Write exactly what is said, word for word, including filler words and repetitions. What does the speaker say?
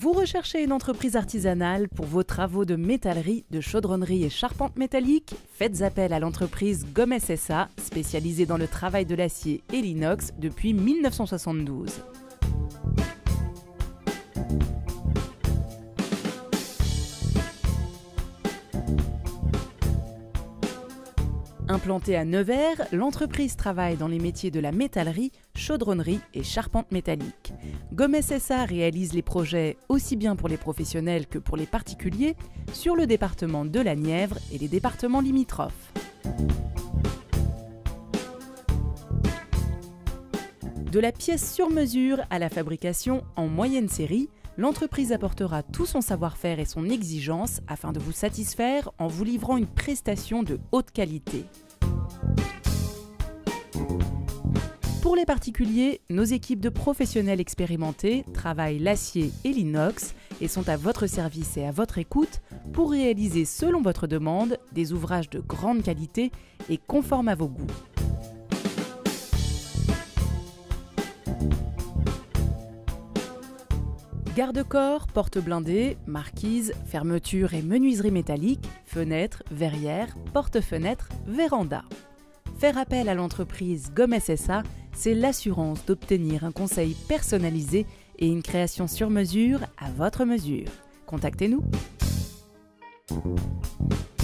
Vous recherchez une entreprise artisanale pour vos travaux de métallerie, de chaudronnerie et charpente métallique? Faites appel à l'entreprise Gommes S A, spécialisée dans le travail de l'acier et l'inox depuis mille neuf cent soixante-douze. Implantée à Nevers, l'entreprise travaille dans les métiers de la métallerie, chaudronnerie et charpente métallique. Gommes S A réalise les projets aussi bien pour les professionnels que pour les particuliers sur le département de la Nièvre et les départements limitrophes. De la pièce sur mesure à la fabrication en moyenne série, l'entreprise apportera tout son savoir-faire et son exigence afin de vous satisfaire en vous livrant une prestation de haute qualité. Pour les particuliers, nos équipes de professionnels expérimentés travaillent l'acier et l'inox et sont à votre service et à votre écoute pour réaliser selon votre demande des ouvrages de grande qualité et conformes à vos goûts. Garde-corps, portes blindées, marquises, fermetures et menuiseries métalliques, fenêtres, verrières, porte-fenêtres, vérandas. Faire appel à l'entreprise Gommes S A, c'est l'assurance d'obtenir un conseil personnalisé et une création sur mesure à votre mesure. Contactez-nous.